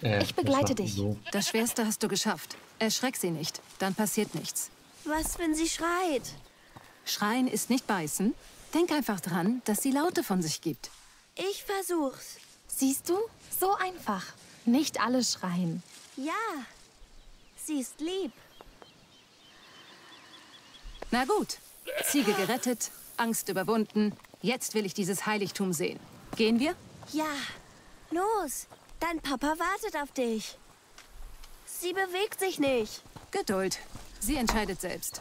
Ich begleite dich. So. Das Schwerste hast du geschafft. Erschreck sie nicht, dann passiert nichts. Was, wenn sie schreit? Schreien ist nicht beißen. Denk einfach dran, dass sie Laute von sich gibt. Ich versuch's. Siehst du? So einfach. Nicht alle schreien. Ja, sie ist lieb. Na gut, Ziege gerettet, Angst überwunden. Jetzt will ich dieses Heiligtum sehen. Gehen wir? Ja, los. Dein Papa wartet auf dich. Sie bewegt sich nicht. Geduld. Sie entscheidet selbst.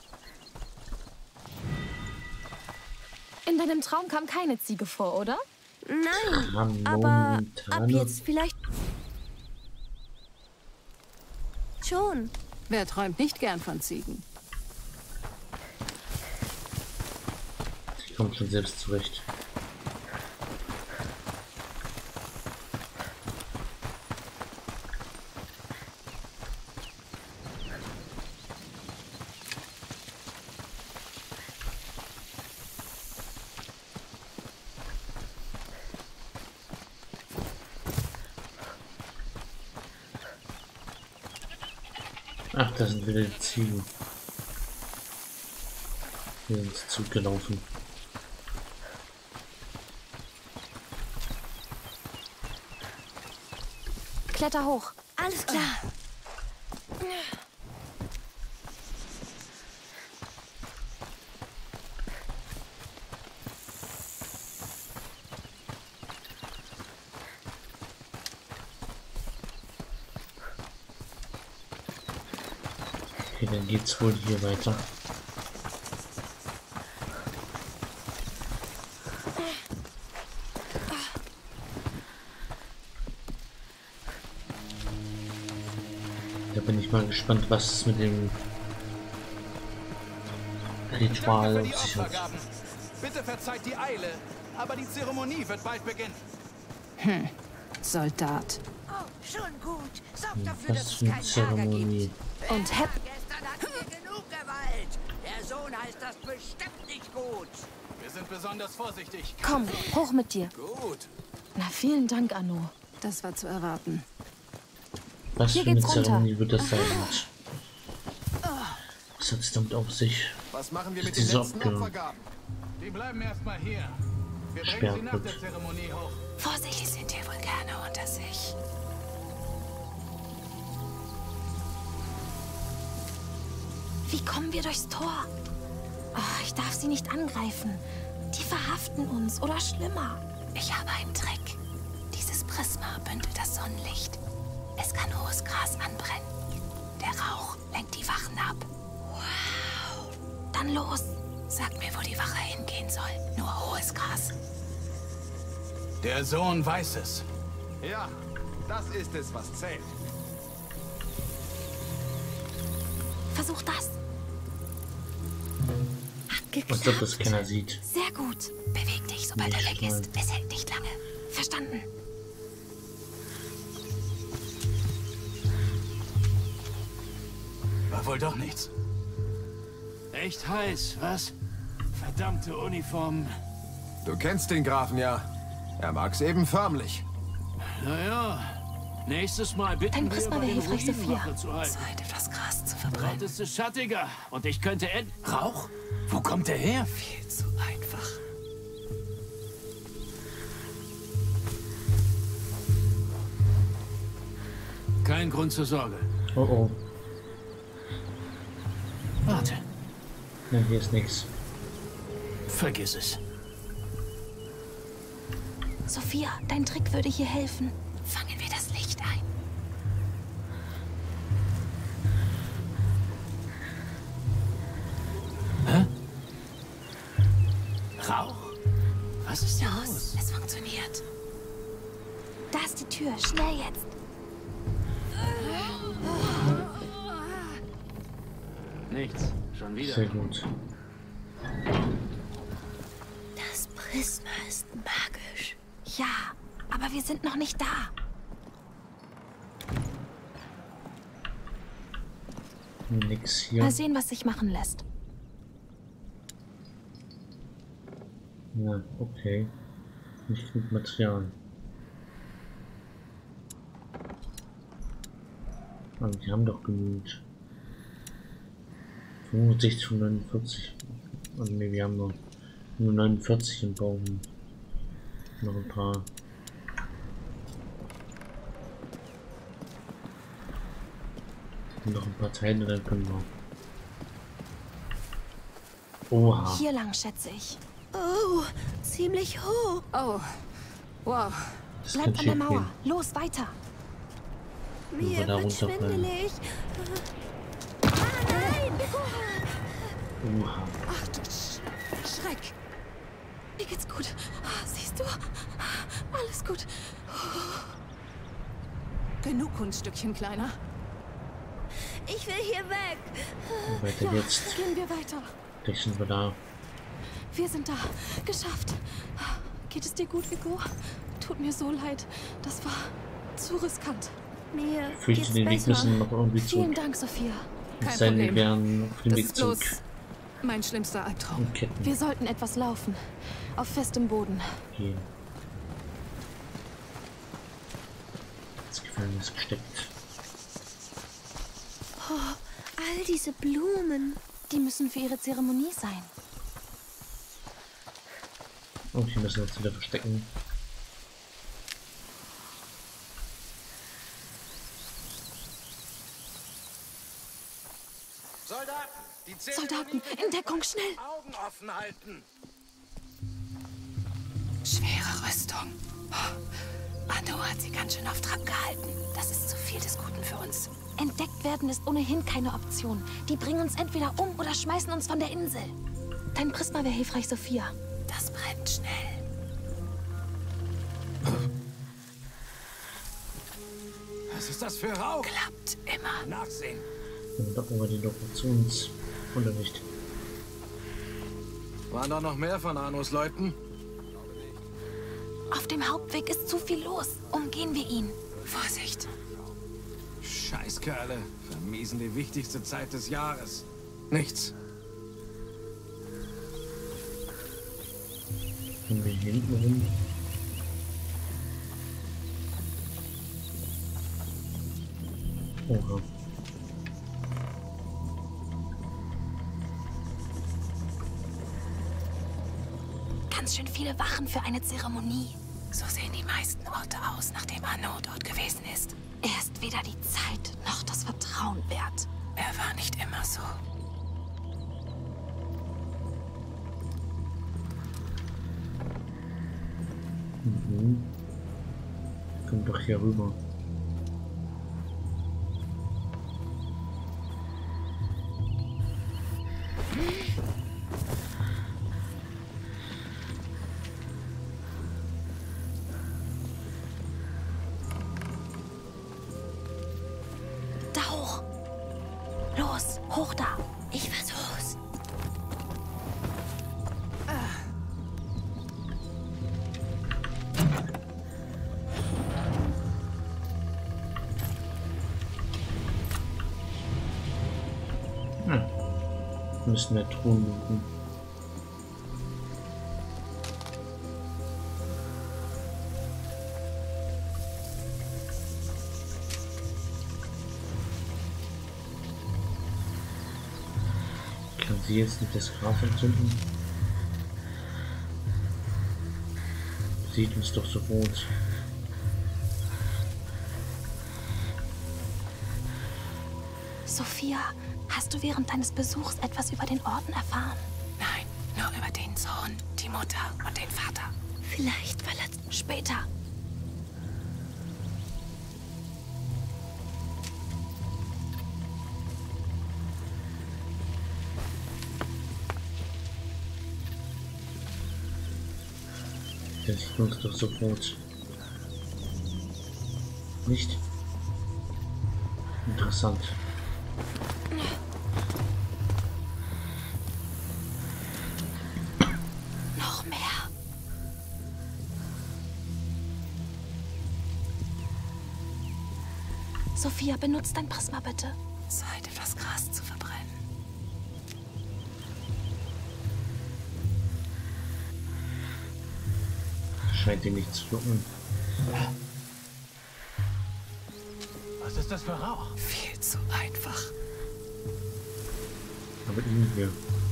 In deinem Traum kam keine Ziege vor, oder? Nein, aber ab jetzt vielleicht schon. Wer träumt nicht gern von Ziegen? Sie kommt schon selbst zurecht. Ach, da sind wieder die Ziegen. Hier ins Zug gelaufen. Kletter hoch. Alles klar. Okay, dann geht's wohl hier weiter. Da bin ich mal gespannt, was es mit dem Ritual auf sich hat. Bitte verzeiht die Eile, aber die Zeremonie wird bald beginnen. Soldat. Oh, schon gut. Sorg dafür, dass Was es für eine keinen Ärger Zeremonie. gibt. Und Hepp. Gestern hatten wir genug Gewalt. Der Sohn heißt das bestimmt nicht gut. Wir sind besonders vorsichtig. Komm, hoch mit dir. Gut. Na, vielen Dank, Anno. Das war zu erwarten. Was Hier für eine geht's runter. Zeremonie wird das sein? Und was hat es damit auf sich? Was machen wir Ist mit den diese letzten abge- Opfergaben? Die bleiben erstmal hier. Wir bringen Sperrt sie nach wird. der Zeremonie hoch. Vorsicht, die sind hier wohl gerne unter sich. Wie kommen wir durchs Tor? Ach, ich darf sie nicht angreifen. Die verhaften uns oder schlimmer. Ich habe einen Trick. Dieses Prisma bündelt das Sonnenlicht. Es kann hohes Gras anbrennen. Der Rauch lenkt die Wachen ab. Wow. Dann los. Sag mir, wo die Wache hingehen soll. Nur hohes Gras. Der Sohn weiß es. Ja, das ist es, was zählt. Versuch das. Hat Als ob geklappt. das keiner sieht. Sehr gut. Beweg dich, sobald er weg ist. Es hält nicht lange. Verstanden. War wohl doch nichts. Echt heiß, was? Verdammte Uniformen. Du kennst den Grafen ja. Er mag's eben förmlich. Naja, nächstes Mal bitten Dein wir Prisma über wäre den hilfreich, Sophia. Ruinenwache zu halten. Zeit, etwas Gras zu Dort verbrennen. ist es schattiger und ich könnte Rauch? Wo kommt der her? Viel zu einfach. Kein Grund zur Sorge. Oh oh. Warte, Ja, hier ist nichts. vergiss es. Sophia, dein Trick würde hier helfen. Fangen wir das Licht ein. Rauch? Was ist da Los, los? es funktioniert. Da ist die Tür. Schnell jetzt. Nichts, schon wieder. Sehr gut. Das Prisma ist magisch. Ja, aber wir sind noch nicht da. Nix hier. Mal sehen, was sich machen lässt. Ja, okay. Nicht mit Material. Aber die haben doch genügend. 65 von 49. Also ne, wir haben nur 49 im Baum. Noch ein paar. Noch ein paar Teile, dann können wir. Oha. Hier lang, schätze ich. Oh, ziemlich hoch. Oh, wow. Das Bleibt kann an der schief Mauer. gehen. Los, weiter. Mir da wird runterfallen. schwindelig. Ah, nein! Oha. Ach du Schreck. Mir geht's gut. Siehst du? Alles gut. Genug Kunststückchen, Kleiner. Ich will hier weg. Weiter jetzt. Gehen wir weiter. Gleich sind wir da. Wir sind da. Geschafft. Geht es dir gut, Vigo? Tut mir so leid. Das war zu riskant. Mir Fürchte, geht's den Weg besser. müssen wir noch irgendwie Vielen zurück. Dank, Sophia. Kein Es sei denn, wir Problem. wären auf dem Das Weg ist bloß zurück. mein schlimmster Albtraum. Und Ketten Wir sollten etwas laufen. Auf festem Boden. gehen. Das Gefängnis gesteckt. Oh, all diese Blumen. Die müssen für ihre Zeremonie sein. Und hier müssen wir uns wieder verstecken. Soldaten, die Soldaten, in Deckung, schnell! Augen offen halten. Schwere Rüstung. Anu hat sie ganz schön auf Trab gehalten. Das ist zu viel des Guten für uns. Entdeckt werden ist ohnehin keine Option. Die bringen uns entweder um oder schmeißen uns von der Insel. Dein Prisma wäre hilfreich, Sophia. Das brennt schnell. Was ist das für Rauch? Klappt immer. Nachsehen. Und da oben die Dokumentationsunterricht. Waren da noch mehr von Anus Leuten? Auf dem Hauptweg ist zu viel los. Umgehen wir ihn. Vorsicht. Scheißkerle. Vermiesen die wichtigste Zeit des Jahres. Nichts. Können wir hier hinten rum? Oha. Ganz schön viele Wachen für eine Zeremonie. So sehen die meisten Orte aus, nachdem Anu dort gewesen ist. Er ist weder die Zeit noch das Vertrauen wert. Er war nicht immer so. Mhm. Kommt doch hier rüber. Da hoch. Los, hoch da. Ich versuch's. Wir müssen der Truhen looten. Kann sie jetzt nicht das Gras entzünden? Sieht uns doch so rot. Sophia, hast du während deines Besuchs etwas über den Orden erfahren? Nein, nur über den Sohn, die Mutter und den Vater. Vielleicht verletzt. Später. Das sieht uns doch so rot. Nicht? Interessant. Noch mehr. Sophia, benutzt dein Prisma bitte. Zeit, etwas Gras zu verbrennen. Scheint ihn nicht zu jucken. Was Was ist das für Rauch? Viel zu einfach. Aber ihn hier.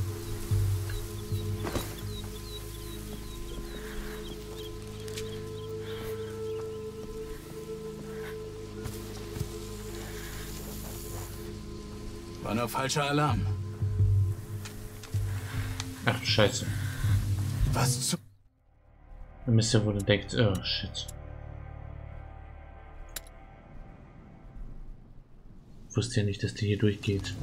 War nur falscher Alarm. Ach, scheiße. Was zu... Dann ist ja wohl entdeckt. Oh, shit. Ich wusste ja nicht, dass die hier durchgeht.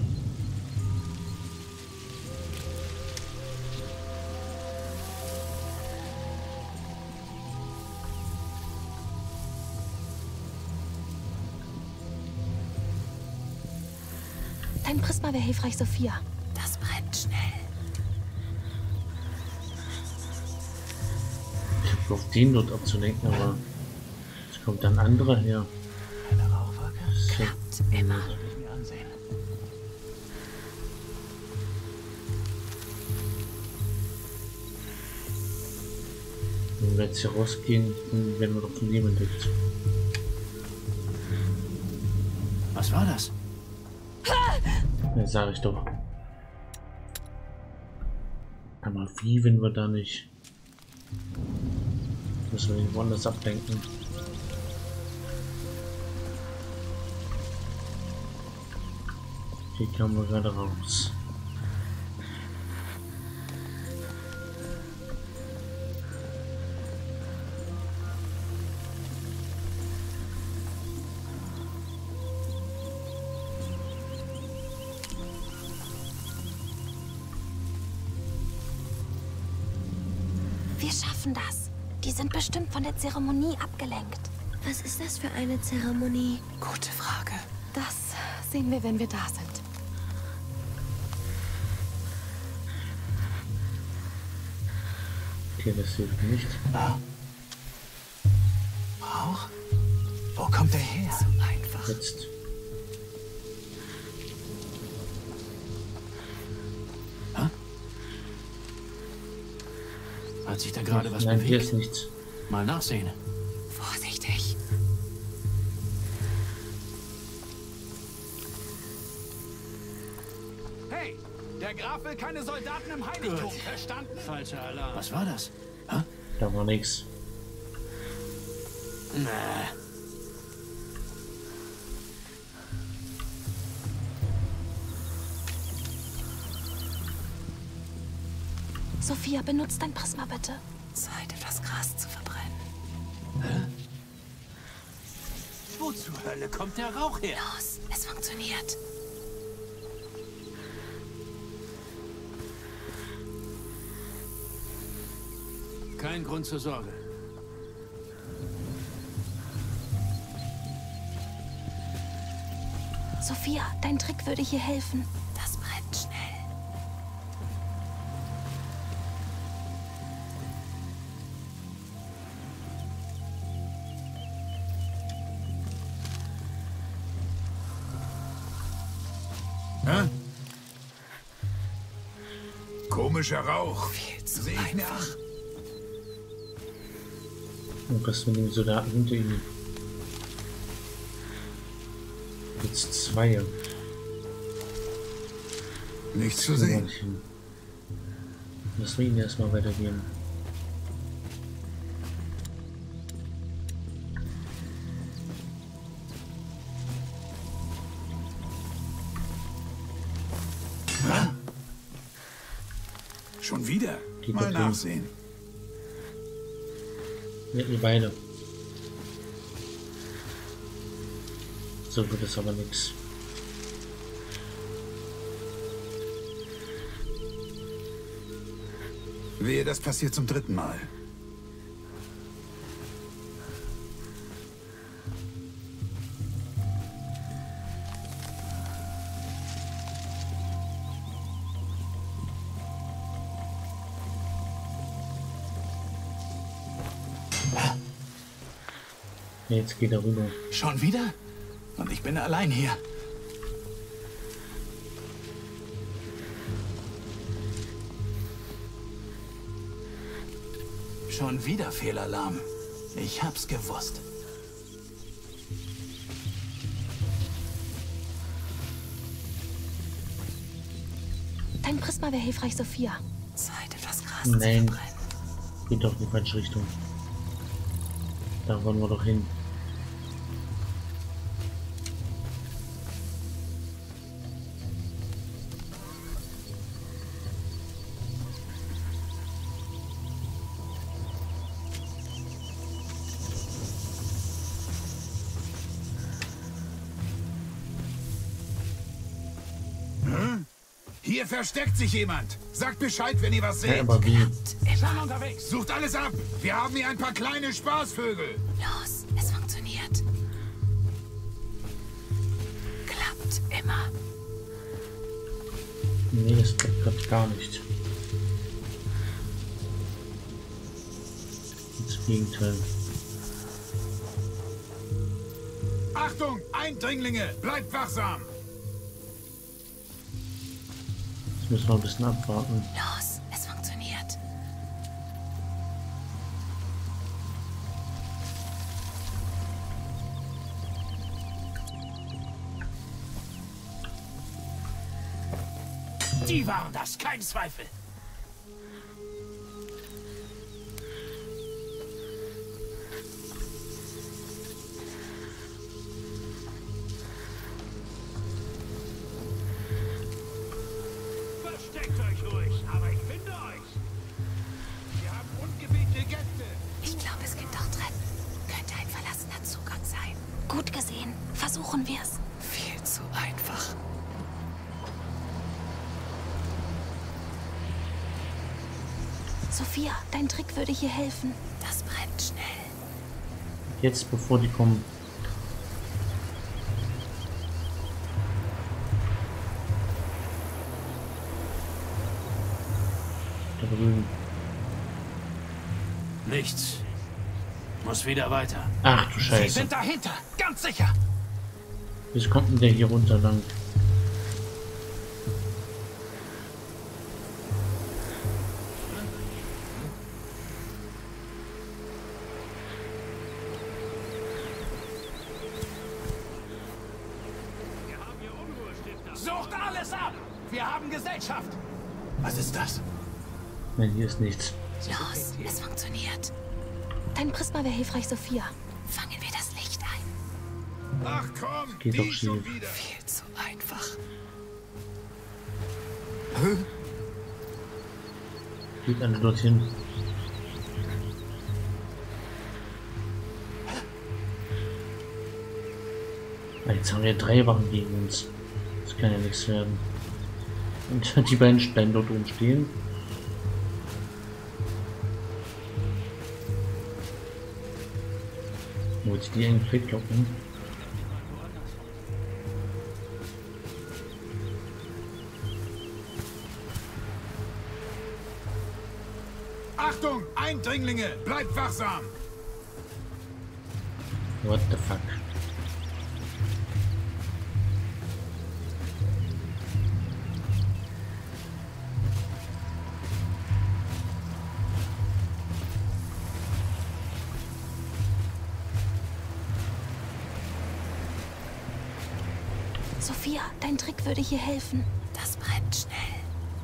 Dein Prisma wäre hilfreich, Sophia. Das brennt schnell. Ich hab auf den dort abzulenken, aber es kommt dann anderer her. Eine Rauchwolke? So. Immer. Soll ich mir ansehen. Wenn wir jetzt hier rausgehen, dann werden wir doch von dem entdeckt. Was war das? Ja, sag ich doch. Aber wie, wenn wir da nicht... Müssen wir irgendwo anders ablenken. Hier kamen wir gerade raus. Wir schaffen das. Die sind bestimmt von der Zeremonie abgelenkt. Was ist das für eine Zeremonie? Gute Frage. Das sehen wir, wenn wir da sind. Okay, das hilft nicht. Rauch? Wo kommt der her? So einfach. Jetzt. Hat sich da gerade was Nein, hier bewegt? ist nichts. Mal nachsehen. Vorsichtig. Hey, der Graf will keine Soldaten im Heiligtum. Gut. Verstanden? Falscher Alarm. Was war das? Da war nichts. Nee. Sophia, benutzt dein Prisma bitte. Zeit, das Gras zu verbrennen. Wo zur Hölle kommt der Rauch her? Los, es funktioniert. Kein Grund zur Sorge. Sophia, dein Trick würde hier helfen. Das brennt schnell. Hä? Komischer Rauch. Viel zu Sehe ich mir einfach. an. Und was mit dem Soldaten hinter ihm? Jetzt zwei. Nichts zu Kriegen wir sehen. nicht hin. Lassen wir ihn erstmal weitergehen. Schon wieder? Geht Mal doch hin. nachsehen. Ja, ihr beide. So wird es aber nichts. Wehe, das passiert zum 3. Mal. Jetzt geht er rüber. Schon wieder? Und ich bin allein hier. Schon wieder Fehlalarm. Ich hab's gewusst. Dein Prisma wäre hilfreich, Sophia. Zeit, das Gras Nein. zu verbrennen. Geht doch in die falsche Richtung. Da wollen wir doch hin. Hier versteckt sich jemand. Sagt Bescheid, wenn ihr was Ja, seht. aber wie? Schon unterwegs. Sucht alles ab. Wir haben hier ein paar kleine Spaßvögel. Los, es funktioniert. Klappt immer. Nee, das klappt grad gar nicht. Das Gegenteil. Achtung, Eindringlinge. Bleibt wachsam. Jetzt müssen wir ein bisschen abwarten. Los, es funktioniert. Die waren das, kein Zweifel. Versteckt euch ruhig, aber ich finde euch. Wir haben ungebetene Gäste. Ich glaube, es gibt doch Treppen. Könnte ein verlassener Zugang sein. Gut gesehen. Versuchen wir es. Viel zu einfach. Sophia, dein Trick würde hier helfen. Das brennt schnell. Jetzt, bevor die kommen. Da drüben. Nichts. Muss wieder weiter. Ach du Sie Scheiße. sind dahinter, ganz sicher. Wie kommt denn der hier runter lang? Sucht alles ab. Wir haben Gesellschaft. Was ist das? Nein, hier ist nichts. Los, es funktioniert. Dein Prisma wäre hilfreich, Sophia. Fangen wir das Licht ein. Ach komm, Geht doch die schon schief. wieder. Viel zu einfach. Geht alle dorthin. Jetzt haben wir 3 Wachen gegen uns. Das kann ja nichts werden. Und die beiden Steine dort oben stehen. Wo ich die eigentlich weglocken? Achtung, Eindringlinge. Bleibt wachsam. What the fuck? Sophia, dein Trick würde hier helfen. Das brennt schnell.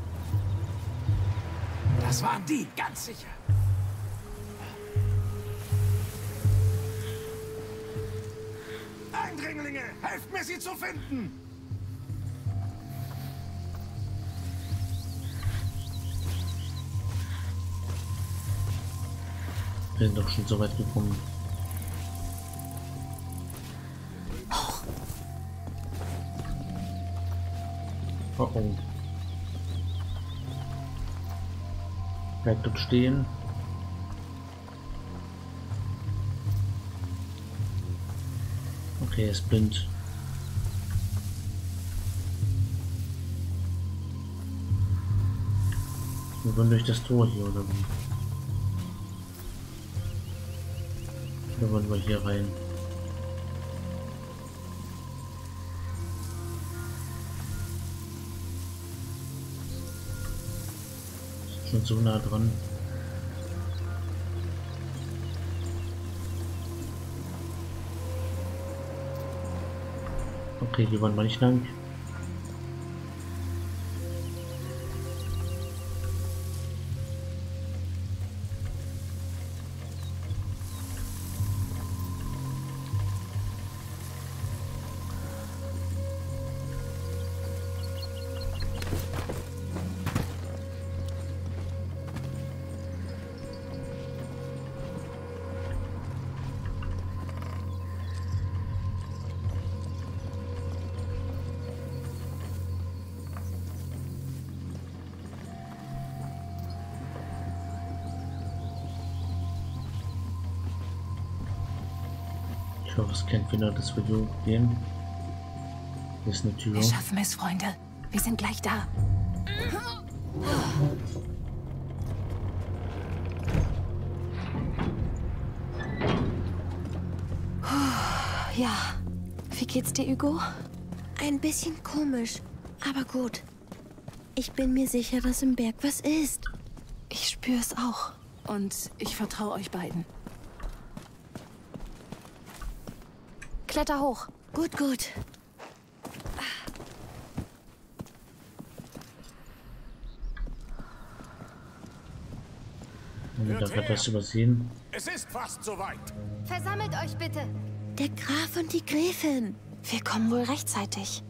Das waren die, ganz sicher. Eindringlinge, helft mir, sie zu finden. Wir sind doch schon so weit gekommen. Oh oh. Bleibt dort stehen. Okay, er ist blind. Wir wollen durch das Tor hier, oder wie? Oder wollen wir hier rein? Schon so nah dran. Okay, hier wollen wir nicht lang. Ich hoffe, es kennt wieder das Video gehen. Hier ist eine Tür. Wir schaffen es, Freunde. Wir sind gleich da. Ja. Wie geht's dir, Hugo? Ein bisschen komisch, aber gut. Ich bin mir sicher, dass im Berg was ist. Ich spüre es auch. Und ich vertraue euch beiden. Kletter hoch. Gut, gut. Und da wird das übersehen. Es ist fast soweit. Versammelt euch bitte. Der Graf und die Gräfin. Wir kommen wohl rechtzeitig.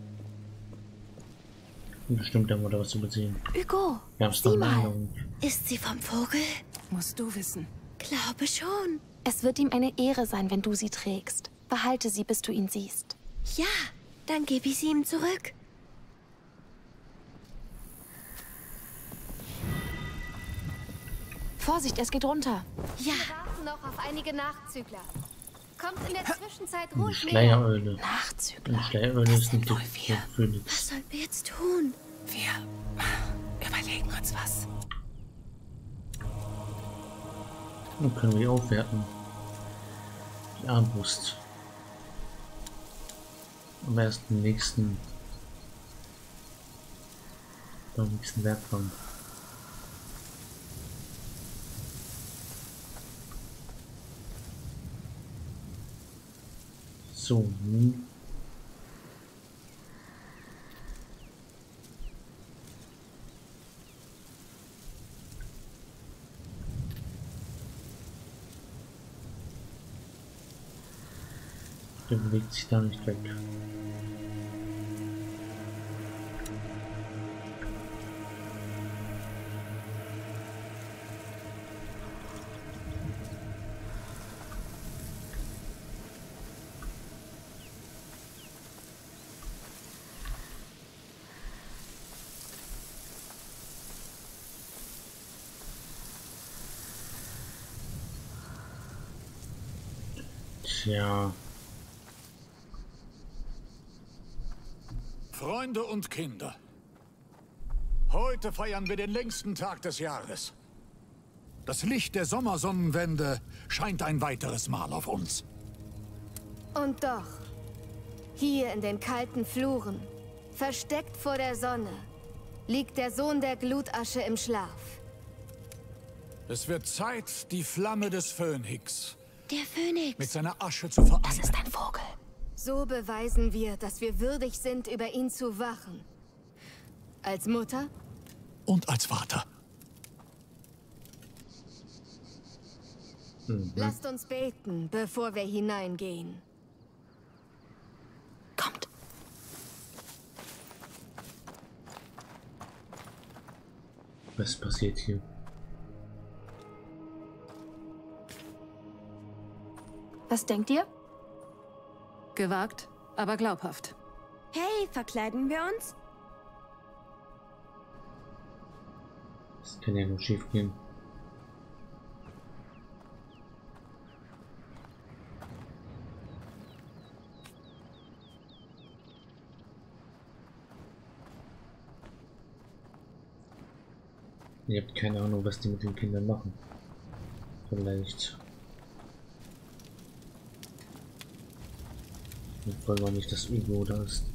Bestimmt haben wir da was übersehen. Hugo, Gab's sieh noch eine mal. Änderung? Ist sie vom Vogel? Musst du wissen. Glaube schon. Es wird ihm eine Ehre sein, wenn du sie trägst. Behalte sie, bis du ihn siehst. Ja, dann gebe ich sie ihm zurück. Vorsicht, es geht runter. Ja, Warten noch auf einige Nachzügler. Kommt in der Zwischenzeit Eine ruhig näher. Schleiereule. Nachzügler. Eine Schleiereule ist nicht der was Phönix. sollen wir jetzt tun? Wir überlegen uns was. Dann können wir die aufwerten. Die Armbrust. Am besten beim nächsten Werkbank. So, nun. Der bewegt sich da nicht weg. Tja. Freunde und Kinder. Heute feiern wir den längsten Tag des Jahres. Das Licht der Sommersonnenwende scheint ein weiteres Mal auf uns. Und doch, hier in den kalten Fluren, versteckt vor der Sonne, liegt der Sohn der Glutasche im Schlaf. Es wird Zeit, die Flamme des Phönix Der Phönix. mit seiner Asche zu vereinen. Das ist ein Vogel. So beweisen wir, dass wir würdig sind, über ihn zu wachen. Als Mutter? Und als Vater. Lasst uns beten, bevor wir hineingehen. Kommt. Was passiert hier? Was denkt ihr? Gewagt, aber glaubhaft. Hey, verkleiden wir uns? Das kann ja nur schief gehen. Ihr habt keine Ahnung, was die mit den Kindern machen. Vielleicht. Ich wollte nicht, dass Hugo da ist.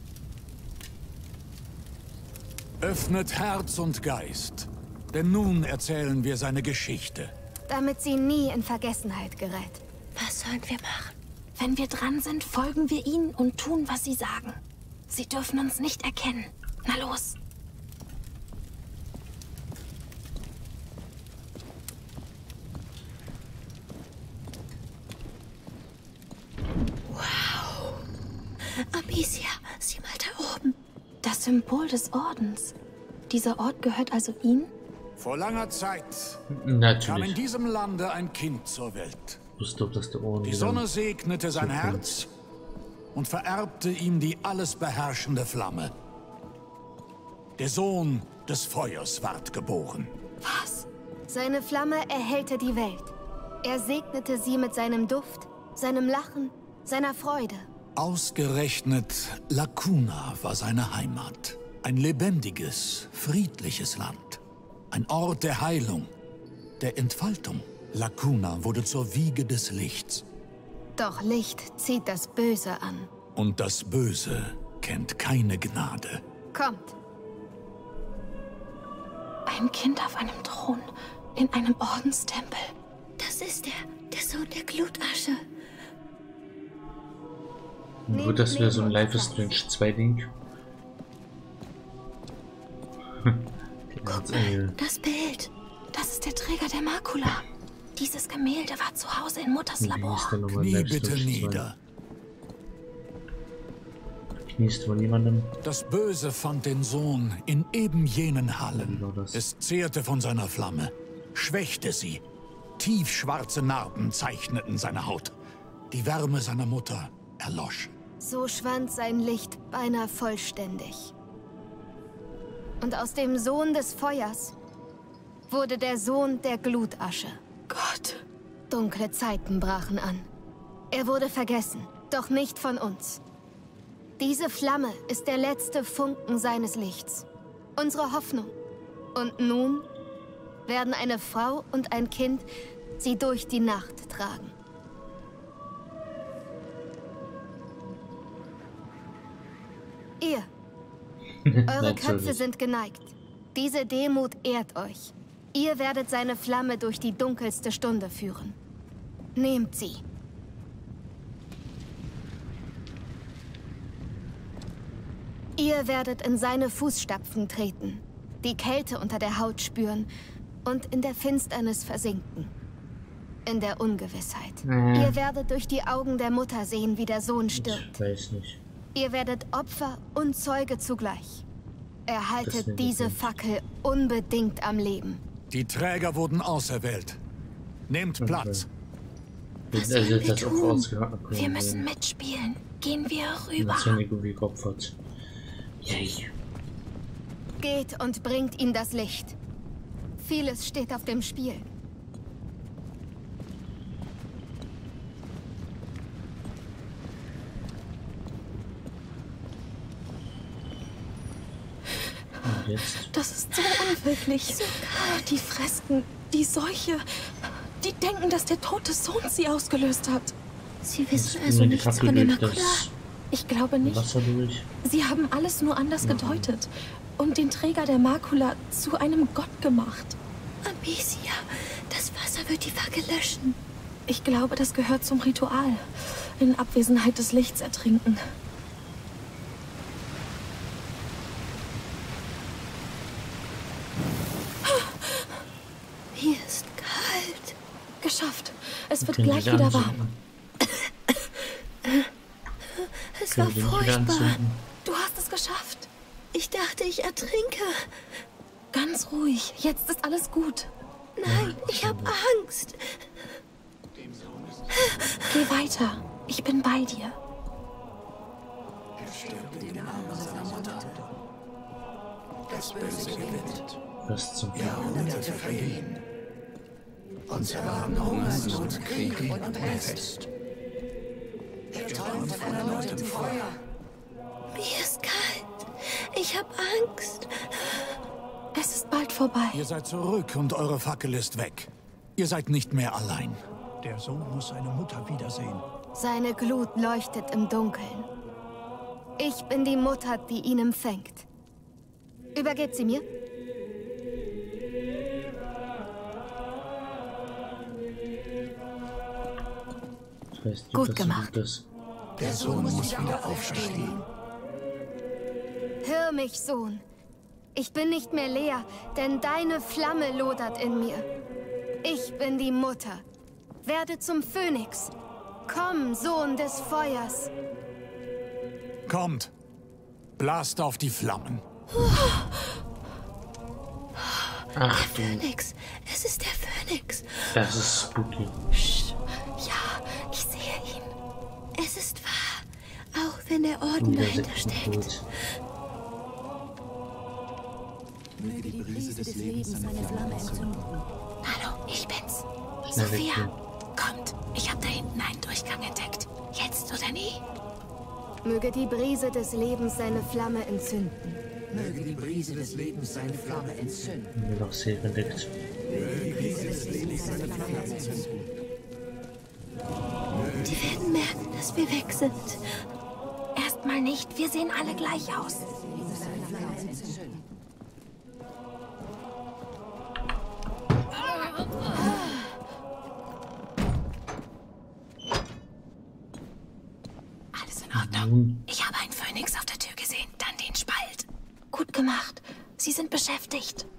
Öffnet Herz und Geist, denn nun erzählen wir seine Geschichte. Damit sie nie in Vergessenheit gerät. Was sollen wir machen? Wenn wir dran sind, folgen wir ihnen und tun, was sie sagen. Sie dürfen uns nicht erkennen. Na los. Amicia, sieh mal da oben. Das Symbol des Ordens. Dieser Ort gehört also ihnen? Vor langer Zeit kam in Natürlich. diesem Lande ein Kind zur Welt. Wusste, ob das der Ohren Die Sonne segnete sein Herz und vererbte ihm die alles beherrschende Flamme. Der Sohn des Feuers ward geboren. Was? Seine Flamme erhellte die Welt. Er segnete sie mit seinem Duft, seinem Lachen, seiner Freude. Ausgerechnet Lacuna war seine Heimat. Ein lebendiges, friedliches Land. Ein Ort der Heilung, der Entfaltung. Lacuna wurde zur Wiege des Lichts. Doch Licht zieht das Böse an. Und das Böse kennt keine Gnade. Kommt. Ein Kind auf einem Thron, in einem Ordenstempel. Das ist der Sohn der Glutasche. Gut, das wäre so ein Life is Strange 2 Ding. Guck mal, das Bild. Das ist der Träger der Makula. Dieses Gemälde war zu Hause in Mutters Labor. Knie bitte nieder. Kniest von jemandem. Das Böse fand den Sohn in eben jenen Hallen. Genau das. Es zehrte von seiner Flamme, schwächte sie. Tiefschwarze Narben zeichneten seine Haut. Die Wärme seiner Mutter erlosch. So schwand sein Licht beinahe vollständig. Und aus dem Sohn des Feuers wurde der Sohn der Glutasche. Gott. Dunkle Zeiten brachen an. Er wurde vergessen, doch nicht von uns. Diese Flamme ist der letzte Funken seines Lichts. Unsere Hoffnung. Und nun werden eine Frau und ein Kind sie durch die Nacht tragen. Ihr. Eure Köpfe sind geneigt. Diese Demut ehrt euch. Ihr werdet seine Flamme durch die dunkelste Stunde führen. Nehmt sie. Ihr werdet in seine Fußstapfen treten, die Kälte unter der Haut spüren und in der Finsternis versinken. In der Ungewissheit. Ihr werdet durch die Augen der Mutter sehen, wie der Sohn stirbt. Ich weiß nicht. Ihr werdet Opfer und Zeuge zugleich. Erhaltet diese Fackel unbedingt am Leben. Die Träger wurden auserwählt. Nehmt Platz. Was sollen wir tun? Wir müssen mitspielen. Gehen wir rüber. Yay. Geht und bringt ihm das Licht. Vieles steht auf dem Spiel. Das ist so unwirklich. Die Fresken, die Seuche. Die denken, dass der tote Sohn sie ausgelöst hat. Sie wissen also nichts von dem Makula. Ich glaube nicht. Sie haben alles nur anders gedeutet. Und den Träger der Makula zu einem Gott gemacht. Amicia, das Wasser wird die Fackel löschen. Ich glaube, das gehört zum Ritual. In Abwesenheit des Lichts ertrinken. Hier ist kalt. Geschafft. Es wird gleich wieder warm. Es war furchtbar. Du hast es geschafft. Ich dachte, ich ertrinke. Ganz ruhig. Jetzt ist alles gut. Nein, ich habe Angst. Geh weiter. Ich bin bei dir. Das Böse gewinnt. Was zum Jahrhunderte vergehen. Uns erwarten Hungersnot, Krieg und Pest. Er träumt von erneutem Feuer. Mir ist kalt. Ich habe Angst. Es ist bald vorbei. Ihr seid zurück und eure Fackel ist weg. Ihr seid nicht mehr allein. Der Sohn muss seine Mutter wiedersehen. Seine Glut leuchtet im Dunkeln. Ich bin die Mutter, die ihn empfängt. Übergebt sie mir. Gut gemacht. Der Sohn muss wieder aufstehen. Hör mich, Sohn. Ich bin nicht mehr leer, denn deine Flamme lodert in mir. Ich bin die Mutter. Werde zum Phönix. Komm, Sohn des Feuers. Kommt. Blast auf die Flammen. Ach, der Phönix. Es ist der Phönix. Das ist spooky. Ja, ich sehe ihn. Es ist wahr. Auch wenn der Orden dahinter steckt. Möge die Brise des Lebens seine Flamme entzünden. Hallo, ich bin's. Schnell Sophia, weggehen. kommt. Ich habe da hinten einen Durchgang entdeckt. Jetzt oder nie. Möge die Brise des Lebens seine Flamme entzünden. Möge die Brise des Lebens seine Flamme entzünden. Haben wir noch sehr entdeckt. Die werden merken, dass wir weg sind. Erstmal nicht. Wir sehen alle gleich aus. Alles in Ordnung. Ich habe einen Phönix auf der Tür gesehen, dann den Spalt. Gut gemacht. Sie sind beschäftigt.